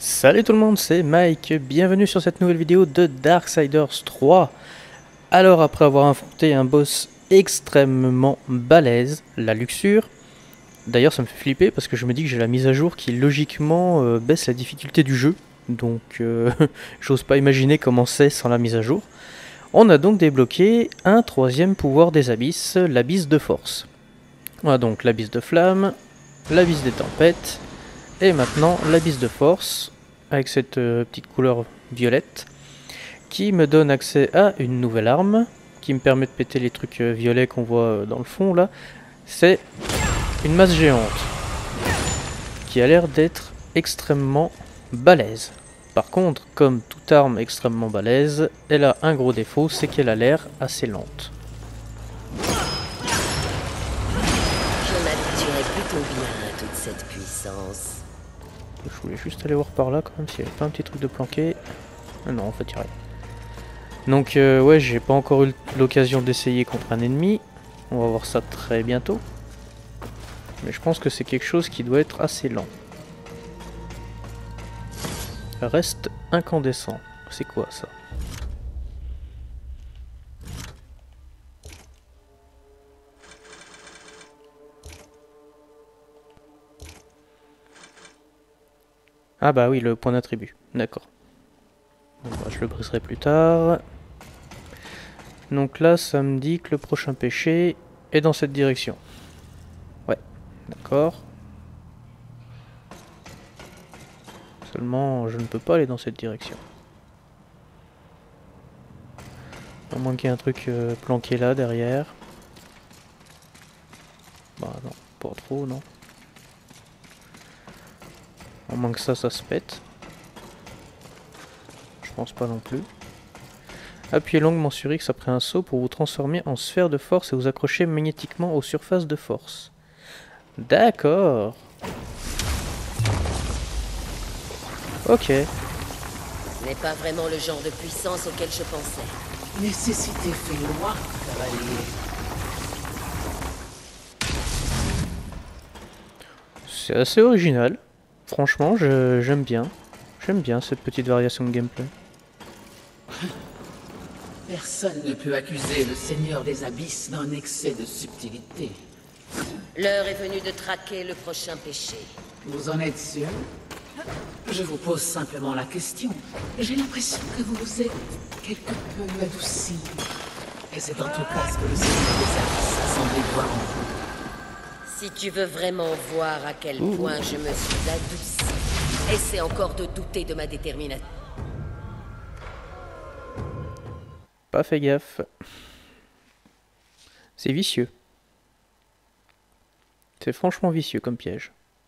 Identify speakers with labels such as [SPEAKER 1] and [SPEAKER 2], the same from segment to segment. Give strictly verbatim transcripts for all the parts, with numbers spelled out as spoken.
[SPEAKER 1] Salut tout le monde, c'est Mike, bienvenue sur cette nouvelle vidéo de Darksiders trois. Alors après avoir affronté un boss extrêmement balèze, la luxure, d'ailleurs ça me fait flipper parce que je me dis que j'ai la mise à jour qui logiquement euh, baisse la difficulté du jeu, donc euh, j'ose pas imaginer comment c'est sans la mise à jour. On a donc débloqué un troisième pouvoir des abysses, l'abysse de force. On a donc l'abysse de flamme, l'abysse des tempêtes, et maintenant l'abysse de force, avec cette euh, petite couleur violette, qui me donne accès à une nouvelle arme, qui me permet de péter les trucs euh, violets qu'on voit euh, dans le fond là. C'est une masse géante, qui a l'air d'être extrêmement balèze. Par contre, comme toute arme extrêmement balèze, elle a un gros défaut, c'est qu'elle a l'air assez lente.
[SPEAKER 2] Je m'habituerai plutôt bien à toute cette puissance.
[SPEAKER 1] Je voulais juste aller voir par là quand même s'il n'y avait pas un petit truc de planqué. Ah non, en fait il y a rien. Donc euh, ouais, j'ai pas encore eu l'occasion d'essayer contre un ennemi. On va voir ça très bientôt. Mais je pense que c'est quelque chose qui doit être assez lent. Reste incandescent. C'est quoi ça? Ah bah oui, le point d'attribut. D'accord. Bon, bah, je le briserai plus tard. Donc là, ça me dit que le prochain péché est dans cette direction. Ouais, d'accord. Seulement, je ne peux pas aller dans cette direction. À moins qu'il y ait un truc euh, planqué là, derrière. Bah non, pas trop, non. À moins que ça, ça se pète. Je pense pas non plus. Appuyez longuement sur X après un saut pour vous transformer en sphère de force et vous accrocher magnétiquement aux surfaces de force. D'accord. Ok.
[SPEAKER 2] Ce n'est pas vraiment le genre de puissance auquel je pensais.
[SPEAKER 3] Nécessité fait loi, cavalier.
[SPEAKER 1] C'est assez original. Franchement, j'aime bien. J'aime bien cette petite variation de gameplay.
[SPEAKER 3] Personne ne peut accuser le Seigneur des Abysses d'un excès de subtilité.
[SPEAKER 2] L'heure est venue de traquer le prochain péché.
[SPEAKER 3] Vous en êtes sûr? Je vous pose simplement la question. J'ai l'impression que vous vous êtes quelque peu adouci. Et c'est en tout cas ce que le Seigneur des Abysses a semblé voir en vous.
[SPEAKER 2] Si tu veux vraiment voir à quel
[SPEAKER 1] Ouh.
[SPEAKER 2] point je me suis adoucie, essaie encore de douter de ma détermination.
[SPEAKER 1] Pas fait gaffe. C'est vicieux. C'est franchement vicieux comme piège.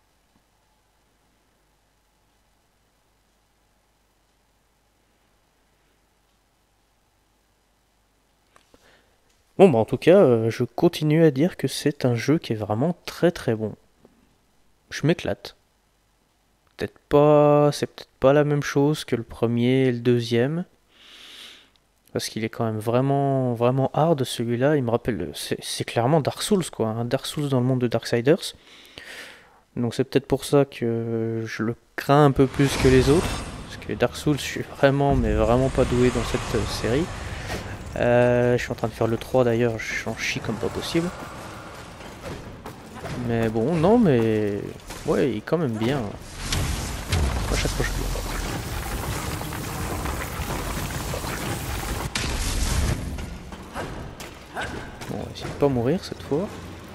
[SPEAKER 1] Bon bah en tout cas, euh, je continue à dire que c'est un jeu qui est vraiment très très bon. Je m'éclate. Peut-être pas, c'est peut-être pas la même chose que le premier et le deuxième. Parce qu'il est quand même vraiment, vraiment hard celui-là. Il me rappelle, c'est clairement Dark Souls quoi, hein, Dark Souls dans le monde de Darksiders. Donc c'est peut-être pour ça que je le crains un peu plus que les autres. Parce que Dark Souls, je suis vraiment, mais vraiment pas doué dans cette euh, série. Euh, je suis en train de faire le trois d'ailleurs, je en chie comme pas possible. Mais bon, non mais... Ouais, il est quand même bien. Moi j'accroche bien. Bon, on va essayer de pas mourir cette fois.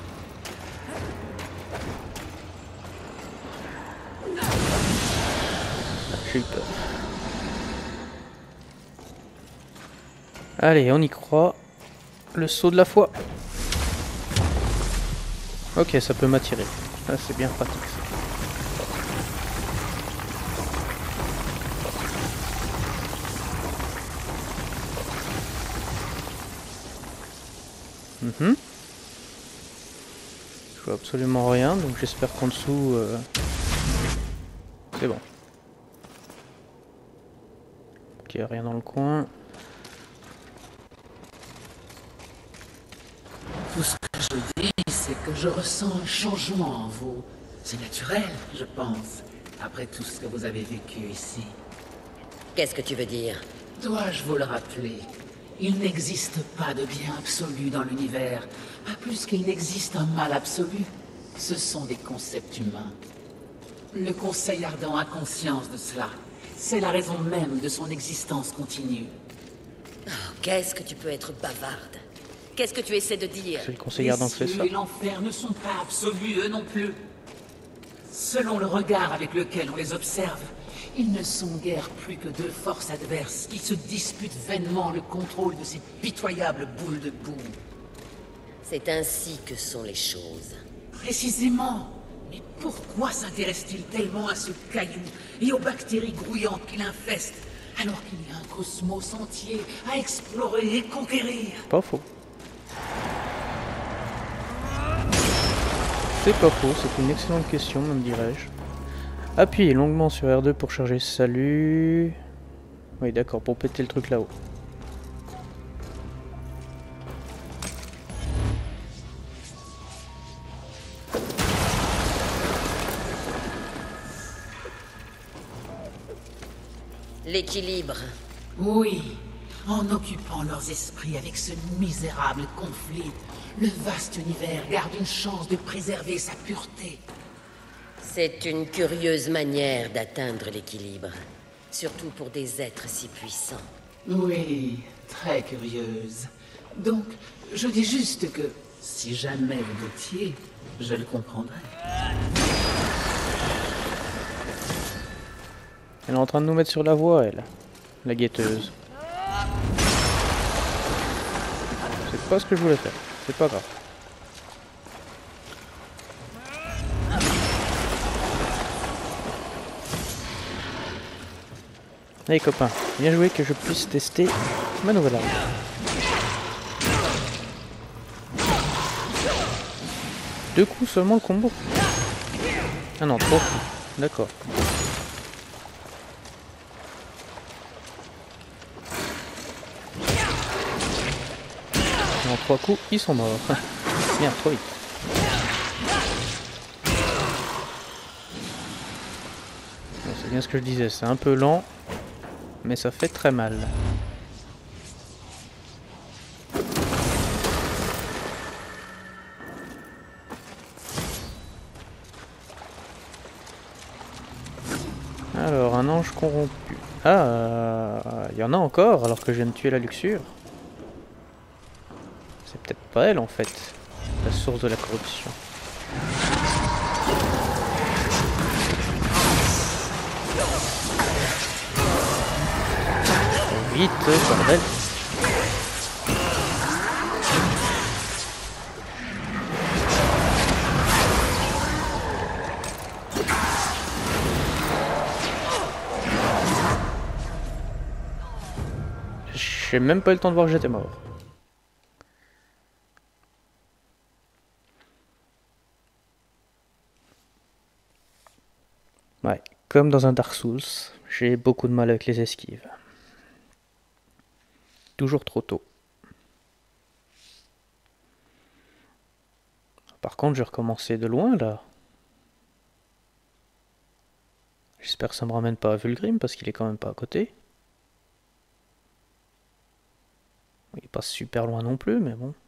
[SPEAKER 1] J'ai eu peur. Allez, on y croit. Le saut de la foi. Ok, ça peut m'attirer. Ah, c'est bien pratique ça. Mhm. Je vois absolument rien, donc j'espère qu'en dessous... Euh... C'est bon. Ok, rien dans le coin.
[SPEAKER 3] Tout ce que je dis, c'est que je ressens un changement en vous. C'est naturel, je pense. après tout ce que vous avez vécu ici.
[SPEAKER 2] Qu'est-ce que tu veux dire?
[SPEAKER 3] Dois-je vous le rappeler? Il n'existe pas de bien absolu dans l'univers, pas plus qu'il n'existe un mal absolu. Ce sont des concepts humains. Le Conseil Ardent a conscience de cela. C'est la raison même de son existence continue.
[SPEAKER 2] Oh, qu'est-ce que tu peux être bavarde? Qu'est-ce que tu essaies de dire?
[SPEAKER 1] C'est le Conseil Ardent qui fait
[SPEAKER 3] Les
[SPEAKER 1] ça.
[SPEAKER 3] cieux et l'enfer ne sont pas absolus, eux non plus. Selon le regard avec lequel on les observe, ils ne sont guère plus que deux forces adverses qui se disputent vainement le contrôle de ces pitoyables boules de boue.
[SPEAKER 2] C'est ainsi que sont les choses.
[SPEAKER 3] Précisément. Mais pourquoi s'intéresse-t-il tellement à ce caillou et aux bactéries grouillantes qu'il infeste, alors qu'il y a un cosmos entier à explorer et conquérir?
[SPEAKER 1] Pas faux. C'est pas faux, c'est une excellente question, même dirais-je. Appuyez longuement sur R deux pour charger salut. Oui, d'accord, pour péter le truc là-haut.
[SPEAKER 2] L'équilibre.
[SPEAKER 3] Oui, en occupant leurs esprits avec ce misérable conflit, le vaste univers garde une chance de préserver sa pureté.
[SPEAKER 2] C'est une curieuse manière d'atteindre l'équilibre. Surtout pour des êtres si puissants.
[SPEAKER 3] Oui, très curieuse. Donc, je dis juste que, si jamais vous doutiez, je le comprendrais.
[SPEAKER 1] Elle est en train de nous mettre sur la voie, elle. La guetteuse. C'est pas ce que je voulais faire. C'est pas grave. Allez copains, bien joué que je puisse tester ma nouvelle arme. Deux coups seulement le combo. Ah non, trois coups. D'accord. En trois coups, ils sont morts. Merde, trop vite. Bon, c'est bien ce que je disais, c'est un peu lent, mais ça fait très mal. Alors, un ange corrompu. Ah, il y en a encore alors que je viens de tuer la luxure. C'est peut-être pas elle en fait, la source de la corruption. Vite, bordel. J'ai même pas eu le temps de voir que j'étais mort. Ouais, comme dans un Dark Souls, j'ai beaucoup de mal avec les esquives. Toujours trop tôt. Par contre, je vais recommencer de loin là. J'espère que ça me ramène pas à Vulgrim parce qu'il est quand même pas à côté. Il est pas super loin non plus, mais bon.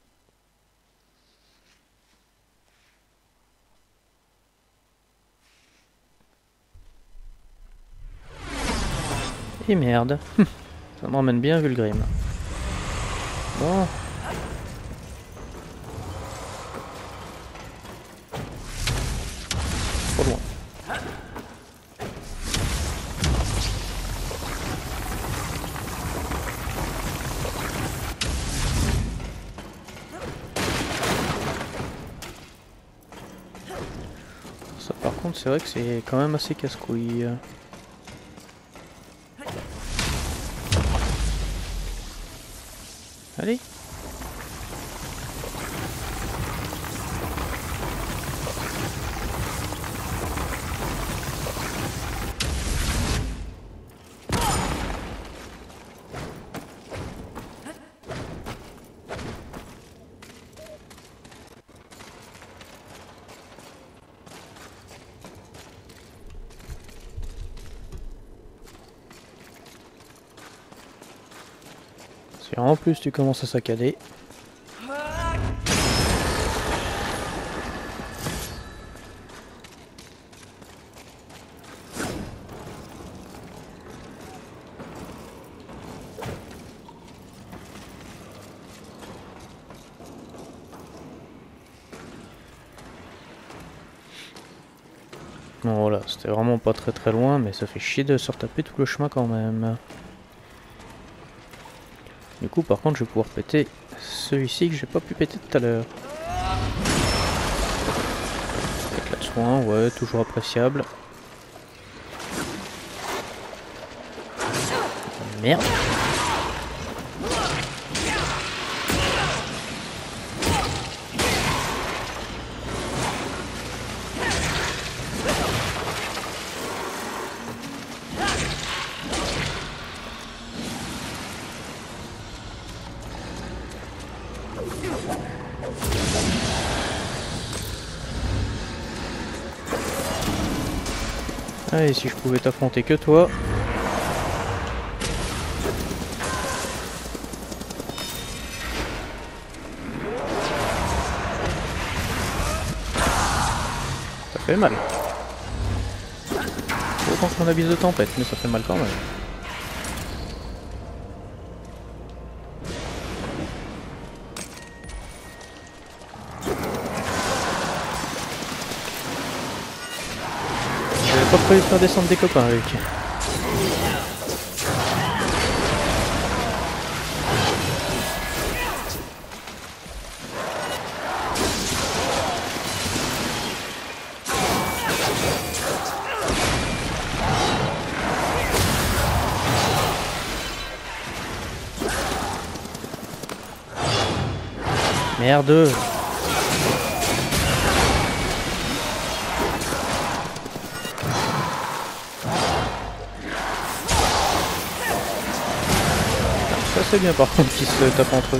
[SPEAKER 1] Et merde. Ça me ramène bien à Vulgrim. Bon. Trop loin. Ça par contre c'est vrai que c'est quand même assez casse-couille. Allez. Si en plus tu commences à saccader. Bon voilà, c'était vraiment pas très très loin, mais ça fait chier de se retaper tout le chemin quand même. Du coup par contre je vais pouvoir péter celui-ci que j'ai pas pu péter tout à l'heure. Éclat de soin, ouais, toujours appréciable. Merde. Allez, si je pouvais t'affronter que toi. Ça fait mal. Autant qu'on abuse de tempête, mais ça fait mal quand même. J'avais pas prévu de faire descendre des copains avec. Merde. Ça c'est bien par contre qu'ils se tapent entre eux.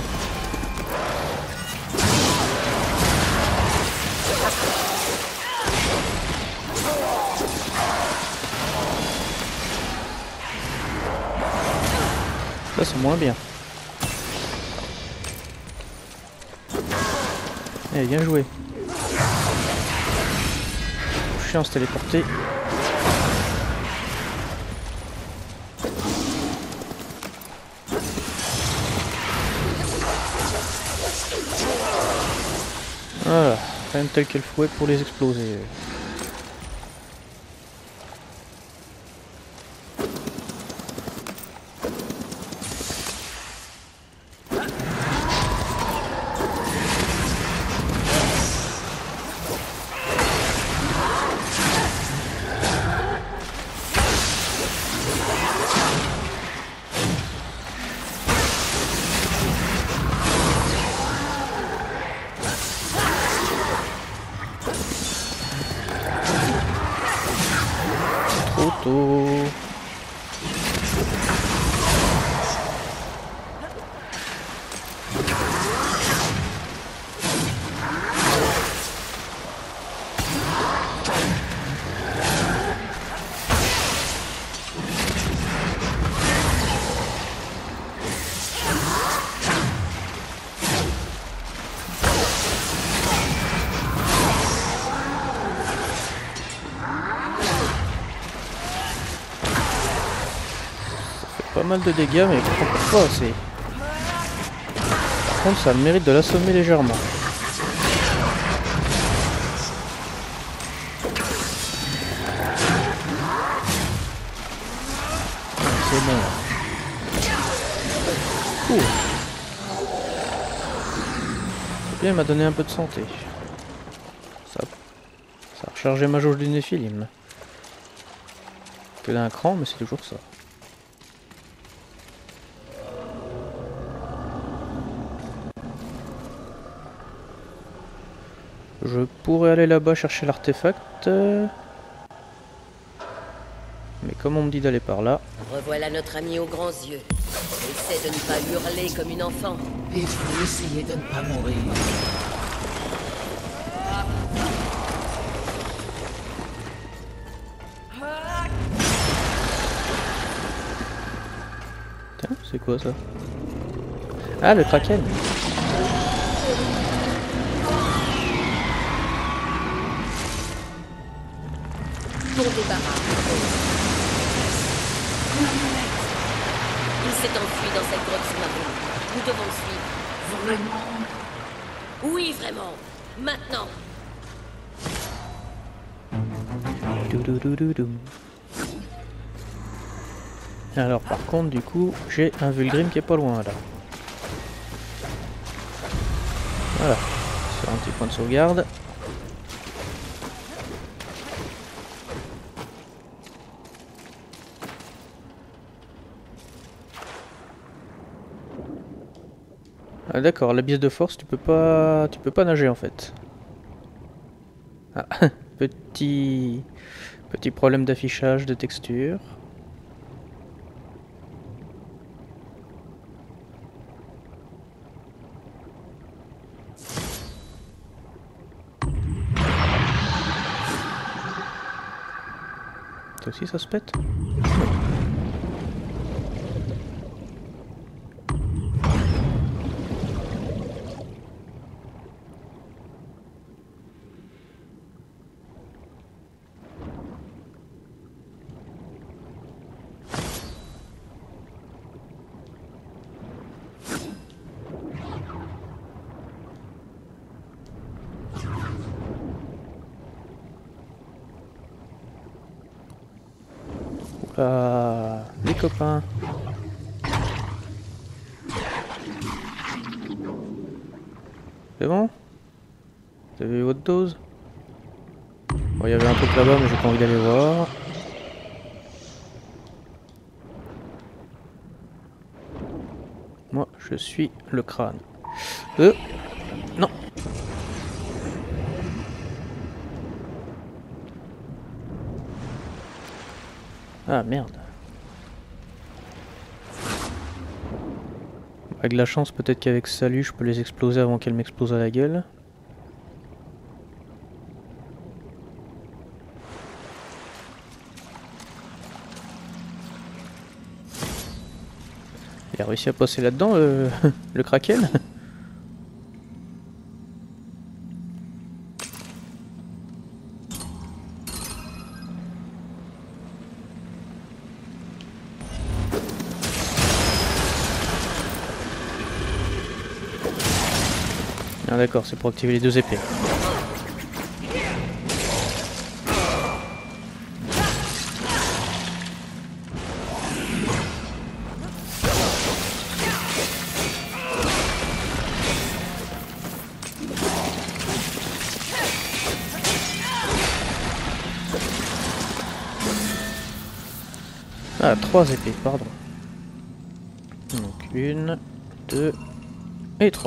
[SPEAKER 1] Ça c'est moins bien. Eh, bien joué. Le chien se téléporter. Voilà, quand même tel quel fouet pour les exploser. Auto. Pas mal de dégâts, mais pourquoi pas assez. Par contre, ça mérite de l'assommer légèrement. C'est bon. Cool. C'est bien, il m'a donné un peu de santé. Ça, ça a rechargé ma jauge du Néphilim. Que d'un cran, mais c'est toujours ça. Je pourrais aller là-bas chercher l'artefact. Mais comme on me dit d'aller par là...
[SPEAKER 2] Revoilà notre ami aux grands yeux. Essaie de ne pas hurler comme une enfant.
[SPEAKER 3] Et vous essayez de ne pas mourir.
[SPEAKER 1] Tiens, c'est quoi ça? Ah, le Kraken.
[SPEAKER 2] Bon débarras. Il s'est enfui dans cette grotte sous-marine. Nous devons le suivre.
[SPEAKER 3] Vraiment?
[SPEAKER 2] Oui, vraiment. Maintenant.
[SPEAKER 1] Doudoudoudou. Alors par contre du coup j'ai un Vulgrim qui est pas loin là. Voilà. Sur un petit point de sauvegarde. Ah, d'accord, l'abysse de force tu peux pas tu peux pas nager en fait. Ah, petit petit problème d'affichage de texture. Ça aussi ça se pète. Ah, les copains. C'est bon? Vous avez eu votre dose? Bon, il y avait un truc là-bas, mais j'ai pas envie d'aller voir. Moi, je suis le crâne. Euh Non. Ah merde. Avec la chance, peut-être qu'avec Salut, je peux les exploser avant qu'elle m'explose à la gueule. Il a réussi à passer là-dedans, le, le Kraken. Ah d'accord, c'est pour activer les deux épées. Ah, trois épées, pardon. Donc une, deux et trois.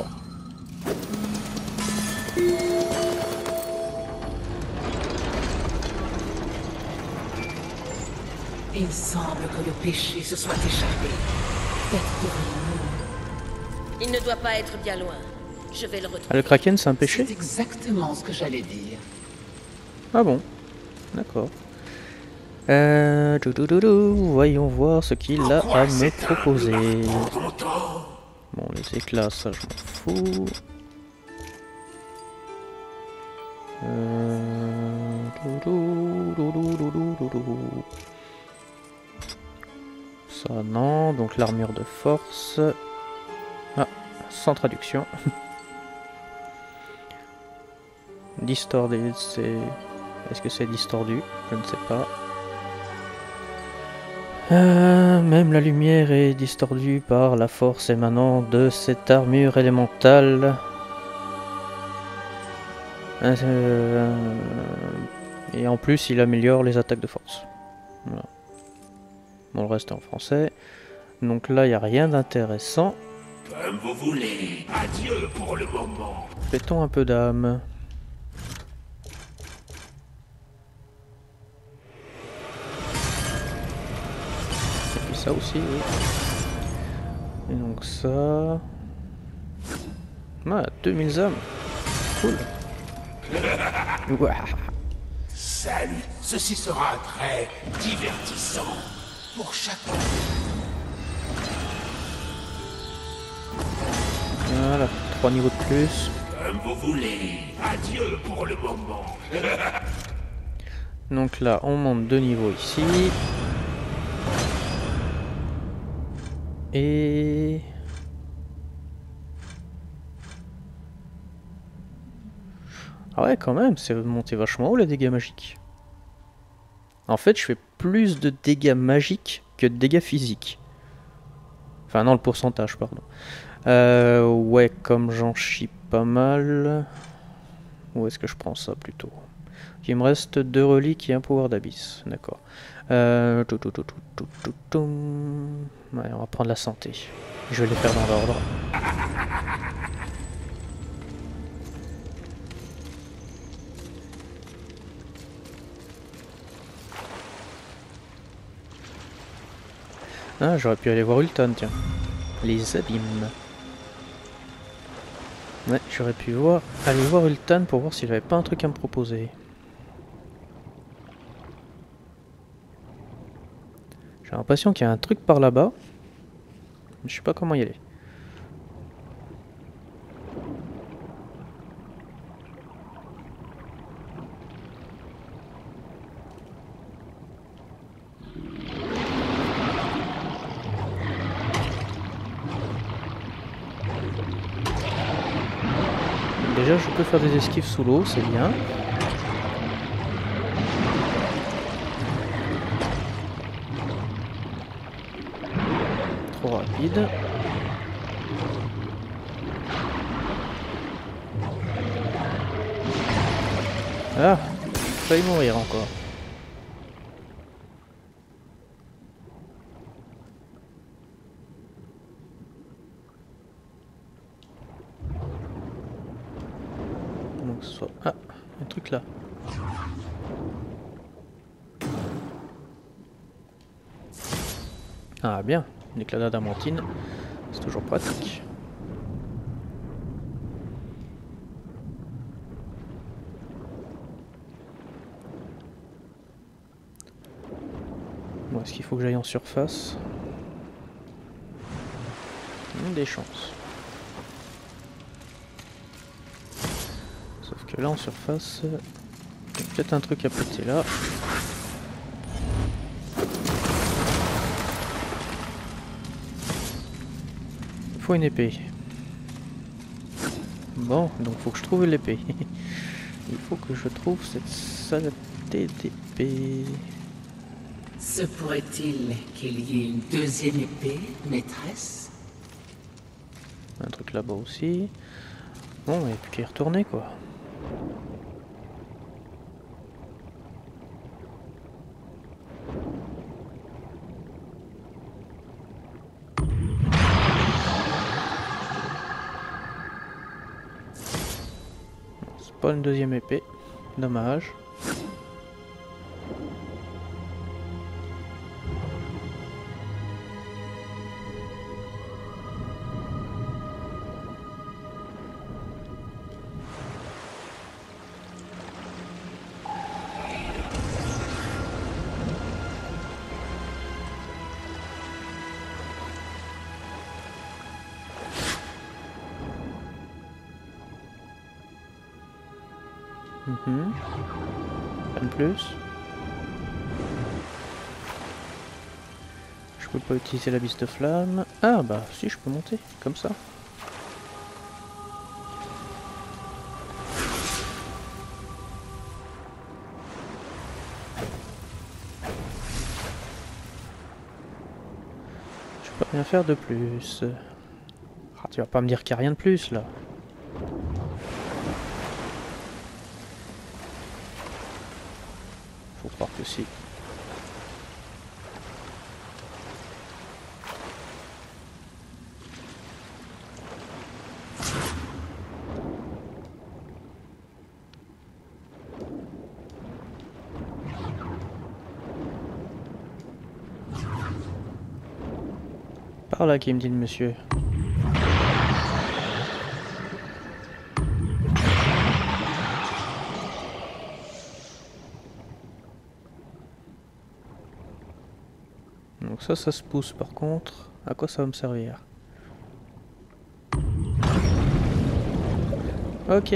[SPEAKER 3] Il semble que le péché se soit échappé. Devrions-nous...
[SPEAKER 2] Il ne doit pas être bien loin. Je vais le retrouver.
[SPEAKER 1] Ah, le Kraken, c'est un péché?
[SPEAKER 3] C'est exactement ce que j'allais dire.
[SPEAKER 1] Ah bon, d'accord. Euh, doudoudou, voyons voir ce qu'il a à me proposer. Bon, les éclats, ça je m'en fous. Euh, doudou. Ça non, donc l'armure de force. Ah, sans traduction. Distordu, c'est... Est-ce que c'est distordu? Je ne sais pas. Euh, même la lumière est distordue par la force émanant de cette armure élémentale. Euh, et en plus, il améliore les attaques de force. Voilà. Bon, le reste est en français. Donc là, il n'y a rien d'intéressant.
[SPEAKER 4] Comme vous voulez. Adieu pour le moment.
[SPEAKER 1] Mettons un peu d'âme. Et puis ça aussi, oui. Et donc ça... Ah, deux mille âmes. Cool. Ouah.
[SPEAKER 4] Salut. Ceci sera très divertissant. Pour chacun.
[SPEAKER 1] trois niveaux de plus.
[SPEAKER 4] Comme vous voulez. Adieu pour le moment.
[SPEAKER 1] Donc là, on monte deux niveaux ici. Et... Ah ouais, quand même, c'est monté vachement haut les dégâts magiques. En fait, je fais plus de dégâts magiques que de dégâts physiques. Enfin, non, le pourcentage, pardon. Euh, ouais, comme j'en chie pas mal... Où est-ce que je prends ça plutôt? Il me reste deux reliques et un pouvoir d'abysse. D'accord. Euh... tout, tout, tout, tout, tout, tout, tout. Ouais, on va prendre la santé. Je vais les faire dans l'ordre. Ah, j'aurais pu aller voir Ulton, tiens. Les abîmes. Ouais, j'aurais pu voir, aller voir Ulton pour voir s'il avait pas un truc à me proposer. J'ai l'impression qu'il y a un truc par là-bas. Je sais pas comment y aller. Déjà, je peux faire des esquives sous l'eau, c'est bien. Trop rapide. Ah, failli mourir encore. Donc soit... Ah, un truc là. Ah bien, une éclat d'adamantine, c'est toujours pratique. Bon, est-ce qu'il faut que j'aille en surface? Hmm, des chances. Sauf que là en surface, il y a peut-être un truc à péter là. Il faut une épée. Bon, donc faut que je trouve l'épée. Il faut que je trouve cette saleté d'épée.
[SPEAKER 3] Se pourrait-il qu'il y ait une deuxième épée, maîtresse?
[SPEAKER 1] Un truc là-bas aussi. Bon, il n'y a plus qu'à y retourner quoi. C'est pas une deuxième épée. Dommage. Mhm. Pas de plus. Je peux pas utiliser la bise de flamme. Ah bah si, je peux monter comme ça. Je peux rien faire de plus. Ah, tu vas pas me dire qu'il n'y a rien de plus là. Faut croire que si. Par là qui me dit le monsieur. Donc ça, ça se pousse par contre. À quoi ça va me servir? Ok.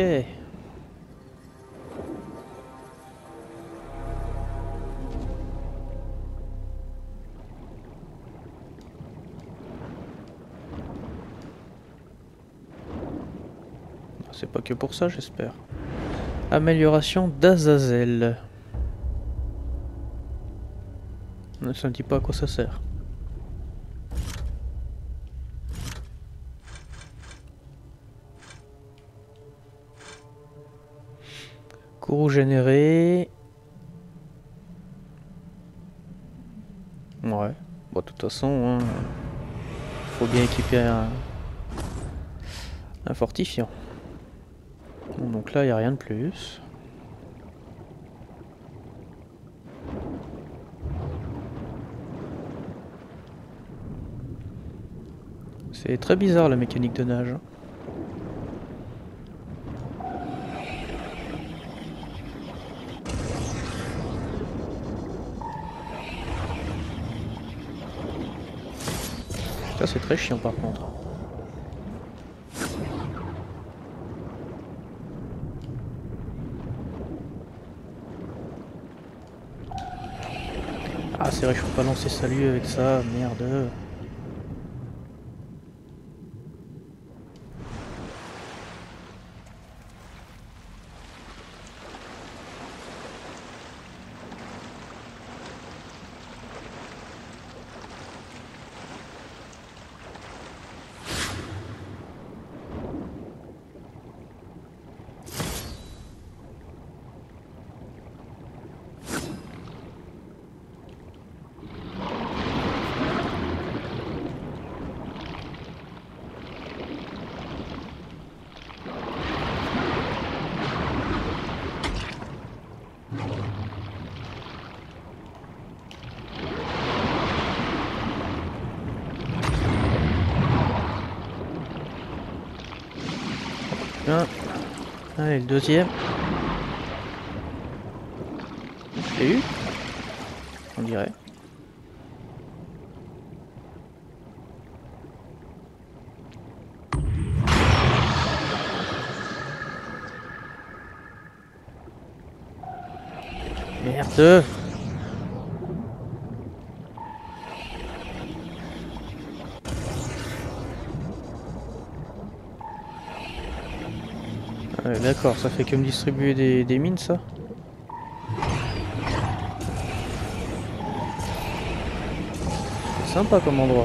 [SPEAKER 1] C'est pas que pour ça, j'espère. Amélioration d'Azazel. Ça ne dit pas à quoi ça sert. Courroux généré. Ouais. Bon, de toute façon, hein, faut bien équiper un, un fortifiant. Bon, donc là, il n'y a rien de plus. C'est très bizarre la mécanique de nage. Ça c'est très chiant par contre. Ah c'est vrai que je peux pas lancer salut avec ça, merde. Un. Allez, le deuxième. Je l'ai eu, on dirait. Merde. Ouais, d'accord, ça fait que me distribuer des, des mines, ça. C'est sympa comme endroit.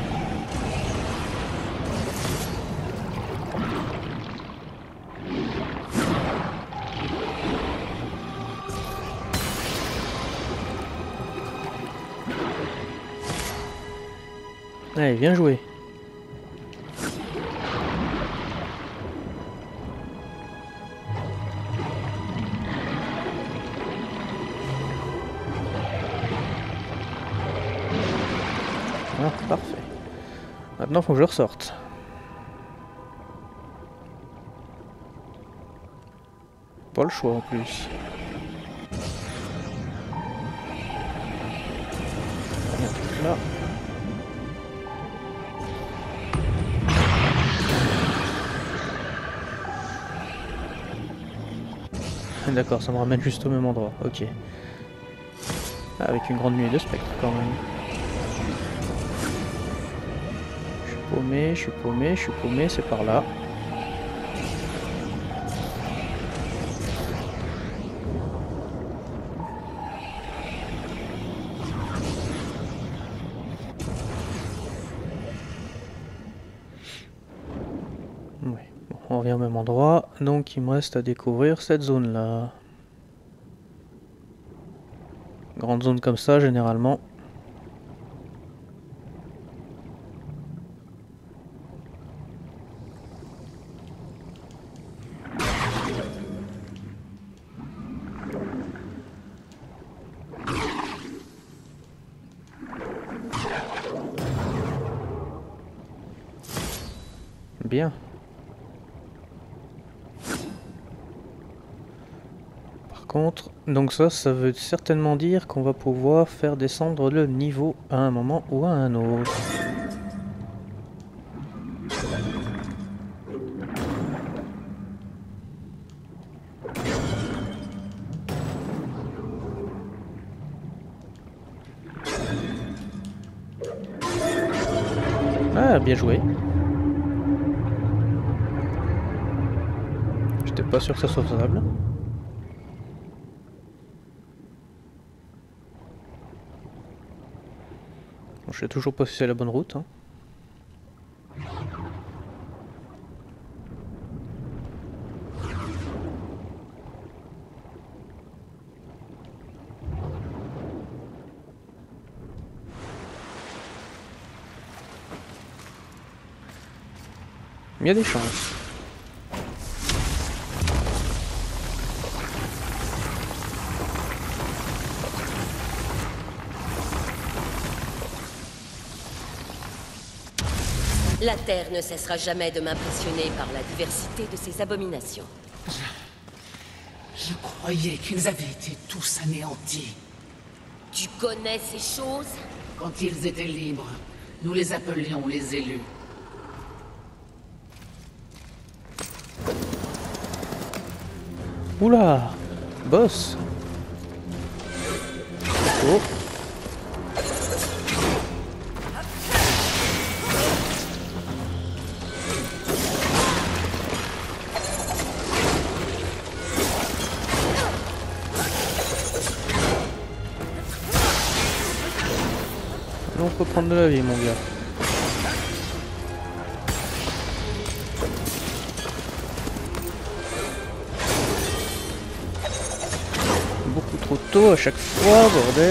[SPEAKER 1] Allez, bien joué. Ah, parfait. Maintenant, faut que je ressorte. Pas le choix en plus. Là. D'accord, ça me ramène juste au même endroit. Ok. Avec une grande nuée de spectres quand même. Je suis paumé, je suis paumé, je suis paumé, c'est par là. Ouais. Bon, on revient au même endroit, donc il me reste à découvrir cette zone là. Grande zone comme ça généralement. Bien. Par contre, donc ça, ça veut certainement dire qu'on va pouvoir faire descendre le niveau à un moment ou à un autre. Ah, bien joué. J'étais pas sûr que ça soit faisable. Bon, je sais toujours pas si c'est la bonne route. Hein. Il y a des chances.
[SPEAKER 2] La Terre ne cessera jamais de m'impressionner par la diversité de ses abominations.
[SPEAKER 3] Je croyais qu'ils avaient été tous anéantis.
[SPEAKER 2] Tu connais ces choses?
[SPEAKER 3] Quand ils étaient libres, nous les appelions les élus.
[SPEAKER 1] Oula, boss. Oh. On peut prendre de la vie, mon gars. Beaucoup trop tôt à chaque fois, bordel.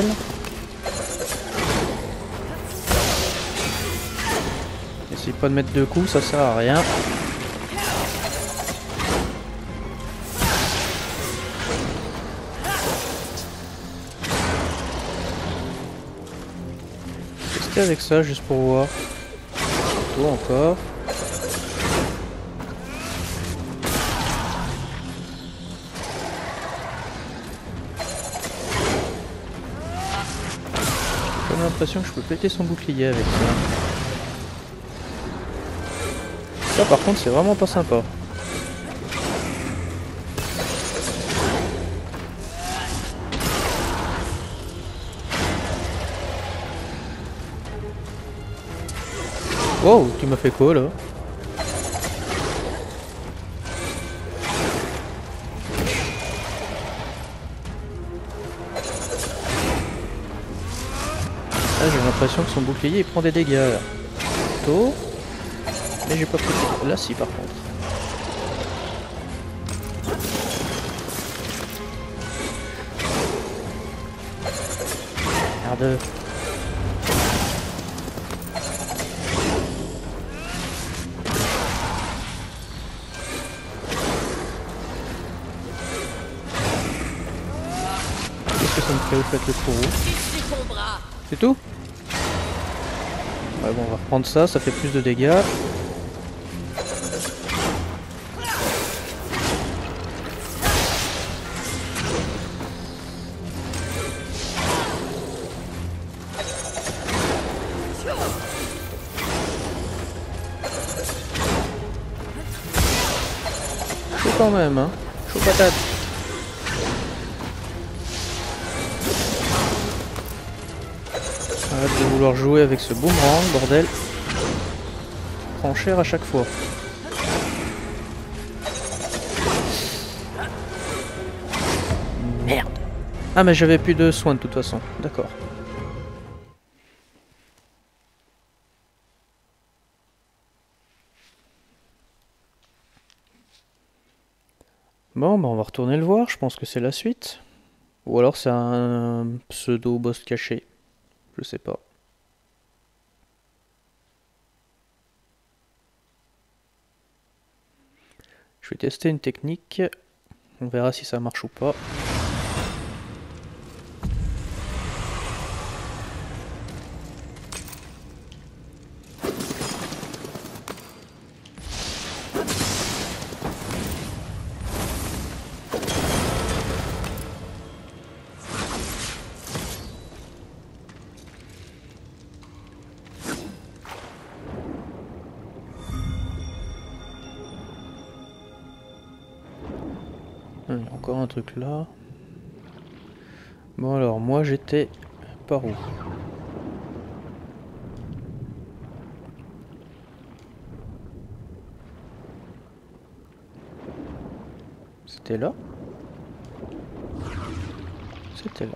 [SPEAKER 1] Essaye pas de mettre deux coups, ça sert à rien. Tester avec ça juste pour voir. Toi encore. J'ai l'impression que je peux péter son bouclier avec ça. Ça par contre c'est vraiment pas sympa. Wow, tu m'as fait quoi là? Ah, j'ai l'impression que son bouclier il prend des dégâts là. Tôt. Mais j'ai pas pris de... Là si par contre. Merde. Qu'est-ce que ça me fait au fait le fourreau? C'est tout? Ouais bon, on va reprendre ça, ça fait plus de dégâts. Chaud quand même, hein. Chaud patate. Arrête de vouloir jouer avec ce boomerang, bordel. Prends cher à chaque fois. Merde. Ah mais j'avais plus de soins de toute façon. D'accord. Bon, bah on va retourner le voir. Je pense que c'est la suite. Ou alors c'est un pseudo boss caché. Je sais pas. Je vais tester une technique. On verra si ça marche ou pas. Il y a encore un truc là. Bon alors, moi j'étais par où? C'était là. C'était là.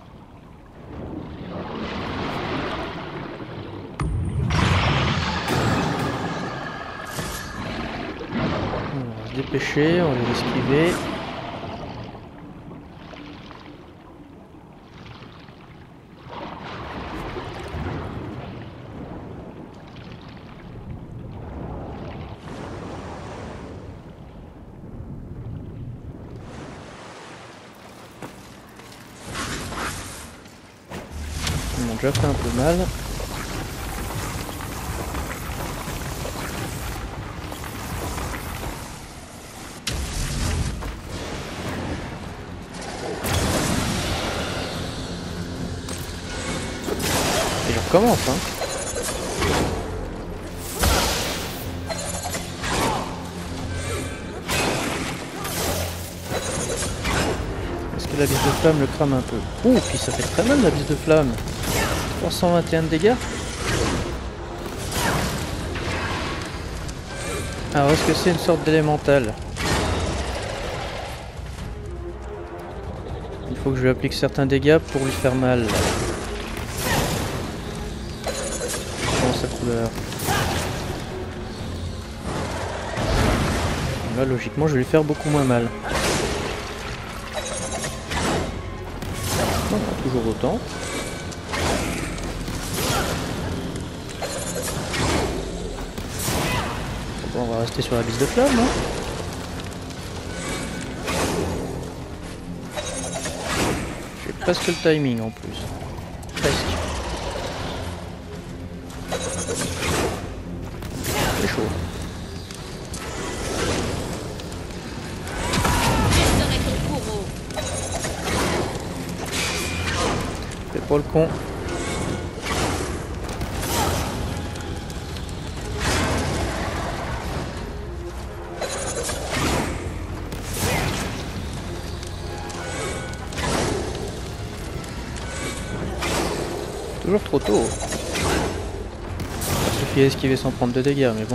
[SPEAKER 1] On va se dépêcher, on va les esquiver. Ils m'ont déjà fait un peu mal. Et je recommence, hein. Est-ce que la bise de flamme le crame un peu? Ouh, puis ça fait très mal la bise de flamme. trois cent vingt et un de dégâts. Alors est-ce que c'est une sorte d'élémental? Il faut que je lui applique certains dégâts pour lui faire mal. Comment sa couleur? Là logiquement je vais lui faire beaucoup moins mal. Non, pas toujours autant. Bon, on va rester sur la bise de flamme, hein. J'ai presque le timing en plus. Presque. C'est chaud. Fais pas le con. Toujours trop tôt. Ça suffit à esquiver sans prendre de dégâts, mais bon.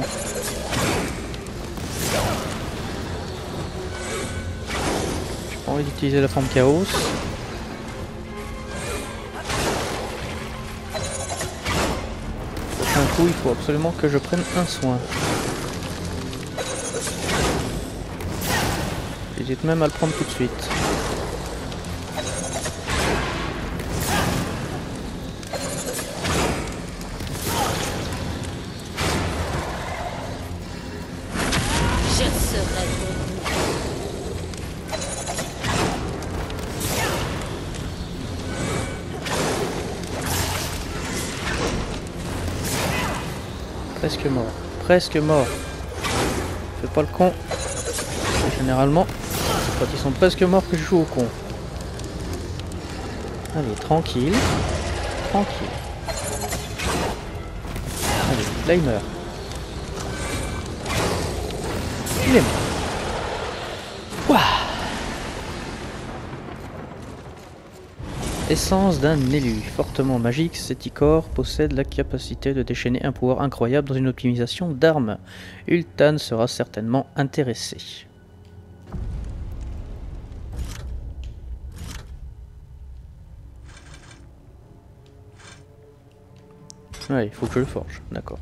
[SPEAKER 1] J'ai pas envie d'utiliser la forme chaos. Prochain coup, il faut absolument que je prenne un soin. J'hésite même à le prendre tout de suite. Presque mort, presque mort. Fais pas le con. Et généralement, c'est quand ils sont presque morts que je joue au con. Allez, tranquille. Tranquille. Allez, là il meurt. Il est mort. Ouah. Essence d'un élu. Fortement magique, cet Icor possède la capacité de déchaîner un pouvoir incroyable dans une optimisation d'armes. Ultan sera certainement intéressé. Ouais, il faut que je le forge, d'accord.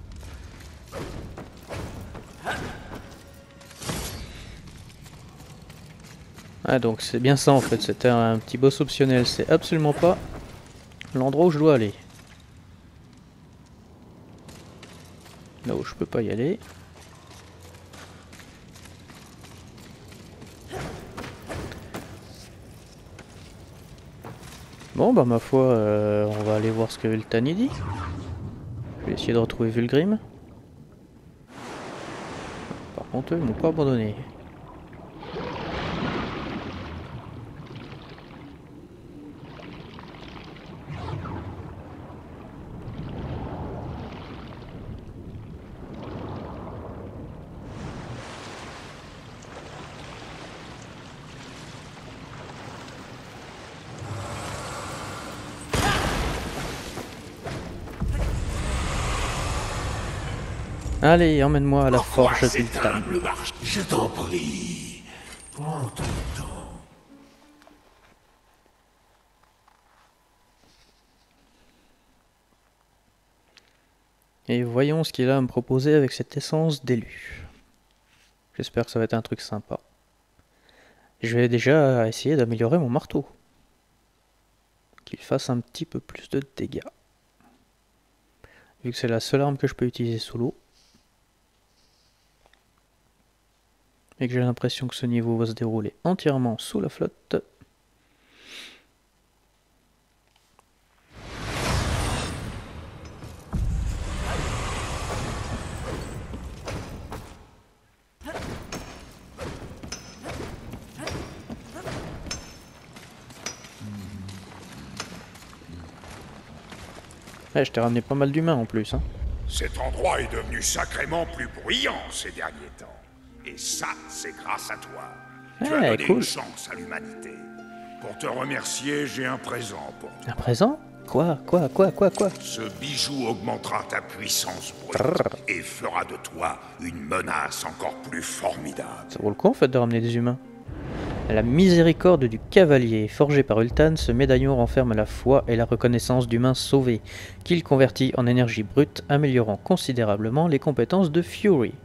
[SPEAKER 1] Ah donc c'est bien ça en fait, c'était un petit boss optionnel, c'est absolument pas l'endroit où je dois aller. Là où je peux pas y aller. Bon bah ma foi, euh, on va aller voir ce que Ultan y dit. Je vais essayer de retrouver Vulgrim. Par contre eux ils m'ont pas abandonné. Allez, emmène-moi à la forge d'Ultan.
[SPEAKER 4] Je t'en prie. Prends ton temps.
[SPEAKER 1] Et voyons ce qu'il a à me proposer avec cette essence d'élu. J'espère que ça va être un truc sympa. Je vais déjà essayer d'améliorer mon marteau. Qu'il fasse un petit peu plus de dégâts. Vu que c'est la seule arme que je peux utiliser sous l'eau. Et que j'ai l'impression que ce niveau va se dérouler entièrement sous la flotte. Eh, je t'ai ramené pas mal d'humains en plus, hein.
[SPEAKER 4] Cet endroit est devenu sacrément plus bruyant ces derniers temps. Et ça, c'est grâce à toi. Tu
[SPEAKER 1] Eh,
[SPEAKER 4] as donné
[SPEAKER 1] cool.
[SPEAKER 4] une chance à l'humanité. Pour te remercier, j'ai un présent pour toi.
[SPEAKER 1] Un présent? Quoi? Quoi? Quoi? Quoi? Quoi?
[SPEAKER 4] Ce bijou augmentera ta puissance brute et fera de toi une menace encore plus formidable.
[SPEAKER 1] Ça vaut le coup en fait de ramener des humains. La miséricorde du cavalier, forgé par Ultan, ce médaillon renferme la foi et la reconnaissance d'humains sauvés, qu'il convertit en énergie brute, améliorant considérablement les compétences de Fury.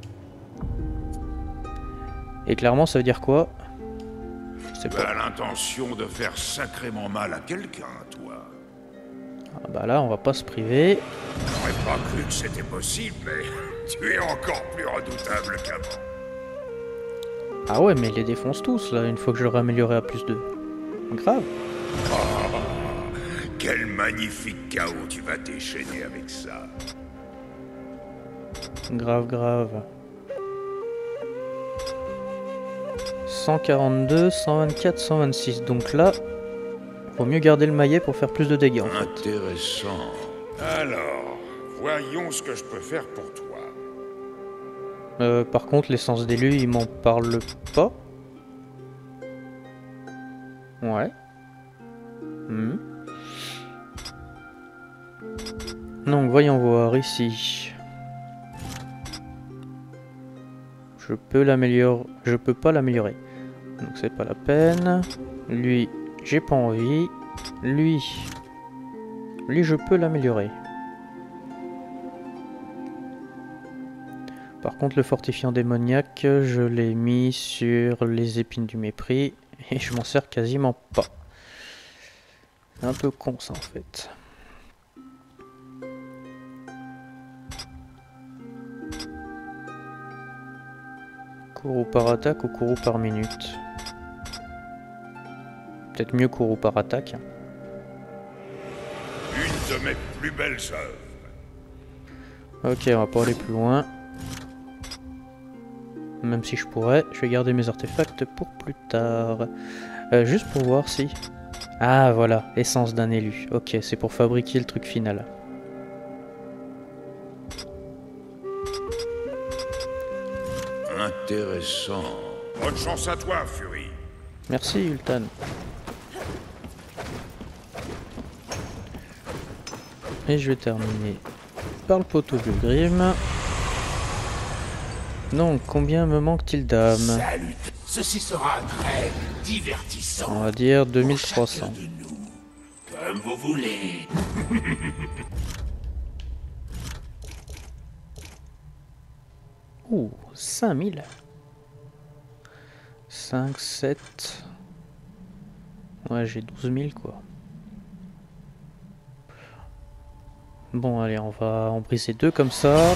[SPEAKER 1] Et clairement, ça veut dire quoi? C'est
[SPEAKER 4] Tu
[SPEAKER 1] pas...
[SPEAKER 4] as l'intention de faire sacrément mal à quelqu'un, toi.
[SPEAKER 1] Ah bah là, on va pas se priver.
[SPEAKER 4] J'aurais pas cru que c'était possible, mais tu es encore plus redoutable qu'avant.
[SPEAKER 1] Ah ouais, mais ils les défoncent tous, là, une fois que je l'aurai amélioré à plus deux. Grave.
[SPEAKER 4] Oh, quel magnifique chaos tu vas déchaîner avec ça.
[SPEAKER 1] Grave, grave. cent quarante-deux, cent vingt-quatre, cent vingt-six. Donc là, vaut mieux garder le maillet pour faire plus de dégâts, en fait.
[SPEAKER 4] Intéressant. Alors, voyons ce que je peux faire pour toi.
[SPEAKER 1] Euh, par contre, l'essence d'élu, il m'en parle pas. Ouais. Hmm. Donc, voyons voir ici. Je peux l'améliorer. Je peux pas l'améliorer. Donc, c'est pas la peine. Lui, j'ai pas envie. Lui. Lui, je peux l'améliorer. Par contre, le fortifiant démoniaque, je l'ai mis sur les épines du mépris et je m'en sers quasiment pas. C'est un peu con ça en fait. Courroux par attaque ou courroux par minute? Peut-être mieux courroux par attaque.
[SPEAKER 4] Une de mes plus belles œuvres.
[SPEAKER 1] Ok, on va pas aller plus loin. Même si je pourrais, je vais garder mes artefacts pour plus tard. Euh, juste pour voir si... Ah voilà, essence d'un élu. Ok, c'est pour fabriquer le truc final.
[SPEAKER 4] Intéressant. Bonne chance à toi, Fury.
[SPEAKER 1] Merci Ultan. Et je vais terminer par le poteau de Grim. Donc, combien me manque-t-il d'âme?
[SPEAKER 4] Salut. Ceci sera très divertissant.
[SPEAKER 1] On va dire deux mille trois cents.
[SPEAKER 4] Chacun de nous. Comme vous voulez.
[SPEAKER 1] Ouh, cinq mille. cinq, sept... Ouais, j'ai douze mille quoi. Bon, allez, on va en briser deux comme ça.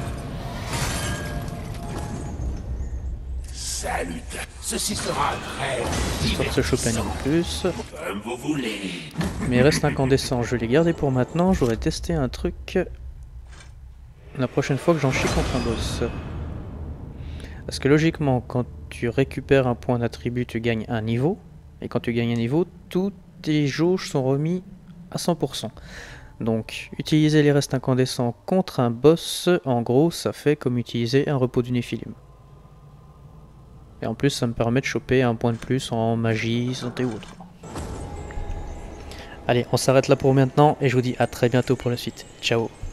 [SPEAKER 4] Salut. Ceci sera très
[SPEAKER 1] Histoire de se choper un en plus.
[SPEAKER 4] comme vous voulez.
[SPEAKER 1] Mais il reste incandescent, je vais les garder pour maintenant. J'aurais testé un truc la prochaine fois que j'en chie contre un boss. Parce que logiquement, quand tu récupères un point d'attribut, tu gagnes un niveau. Et quand tu gagnes un niveau, toutes tes jauges sont remis à cent pour cent. Donc, utiliser les restes incandescents contre un boss, en gros, ça fait comme utiliser un repos du Néphilim. Et en plus, ça me permet de choper un point de plus en magie, santé ou autre. Allez, on s'arrête là pour maintenant et je vous dis à très bientôt pour la suite. Ciao!